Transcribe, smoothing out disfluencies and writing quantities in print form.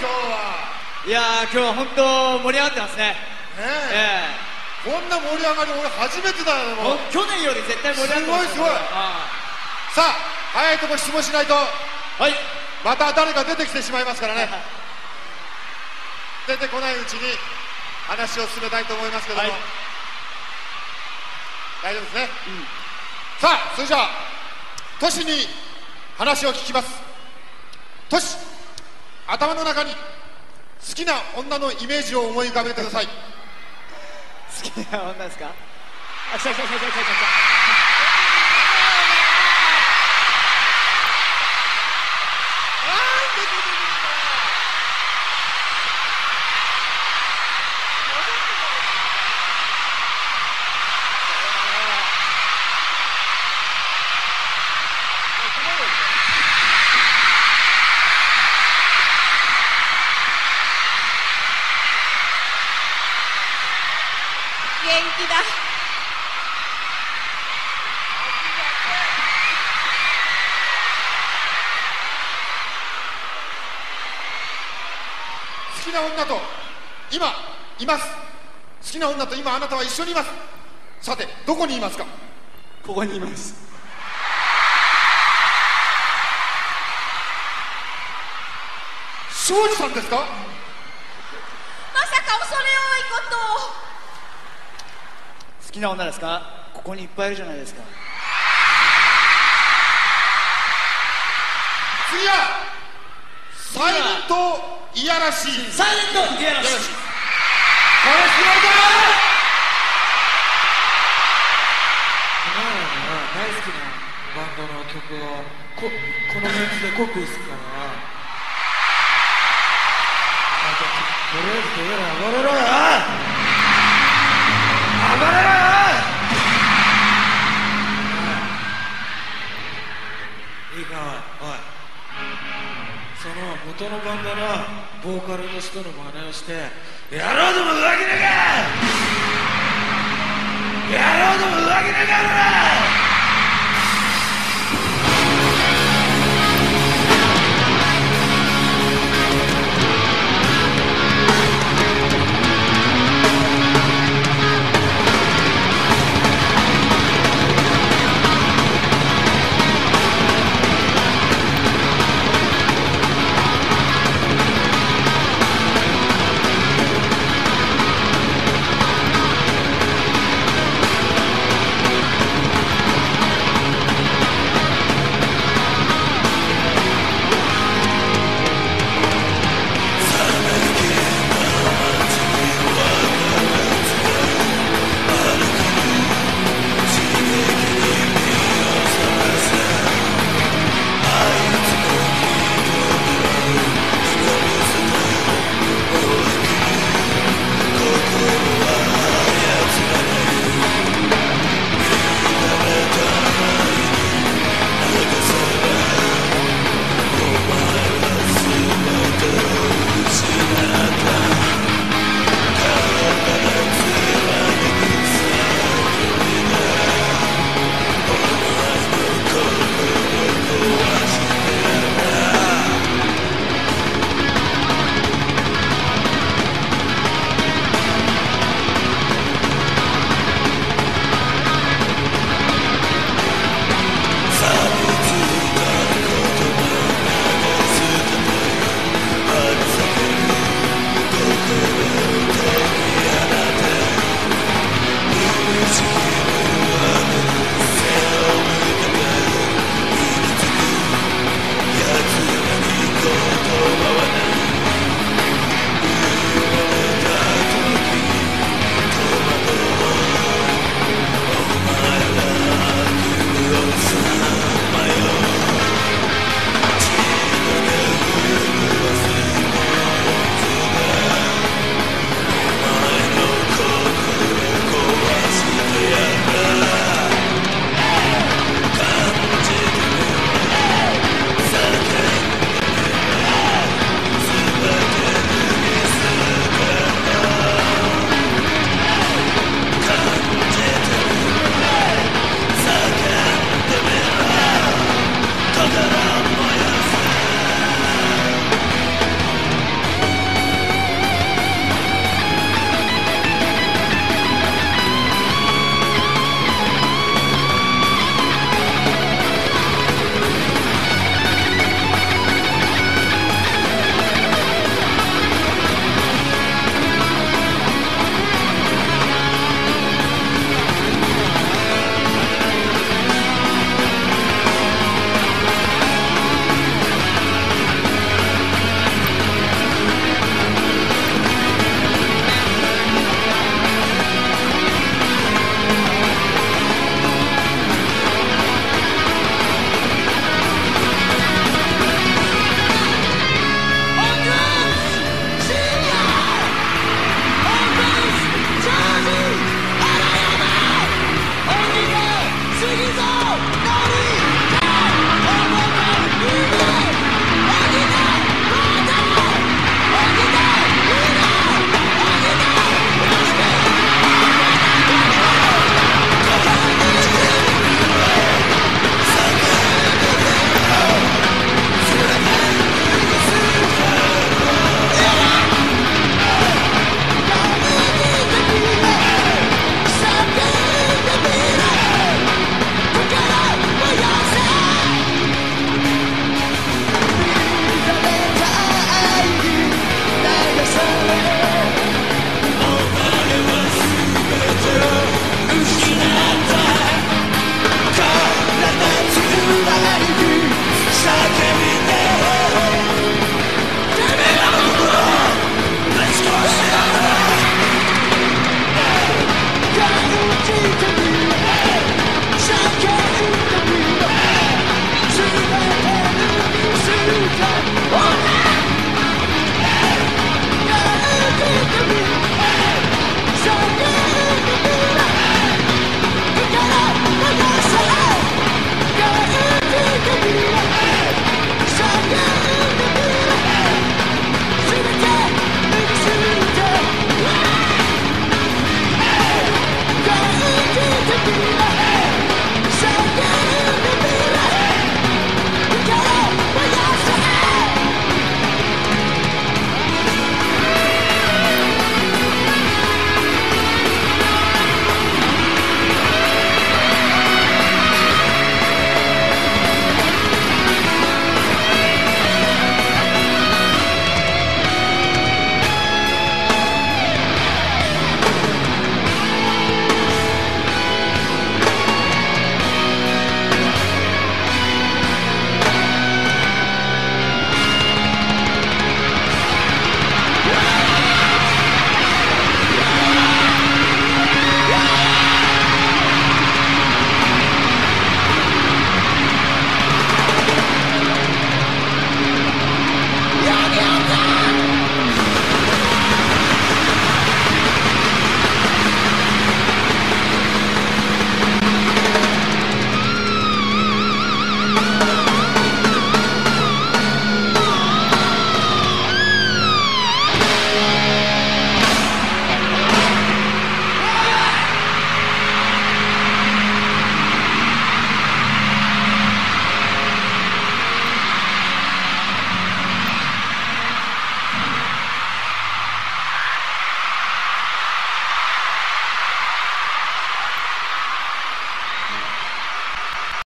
今日は。 いやー、今日は本当盛り上がってますね。 こんな盛り上がり俺初めてだよ。もう去年より絶対盛り上がってます。 すごいさあ、早いとこ質問しないと、また誰か出てきてしまいますからね。出てこないうちに話を進めたいと思いますけども、大丈夫ですね。さあ、それじゃあトシに話を聞きます。トシ、頭の中に好きな女のイメージを思い浮かべてください。 好きな女ですか？あ、来た。 元気だ。 好きな女と今います。好きな女と今あなたは一緒にいます。さて、どこにいますか？ ここにいます。 庄司さんですか？ まさか恐れ多いことを。 好きな女ですか？ここにいっぱいいるじゃないですか。 次はサイレントいやらしい。 サイレントいやらしい。 これ知られた大好きなバンドの曲をこのメンツでコピーするから、とりあえず手から暴れろよ。暴れろよ。いいか、おい、その元のバンドのボーカルの人の真似をして「やろうとも浮気ねえか！やろうとも浮気ねえか！」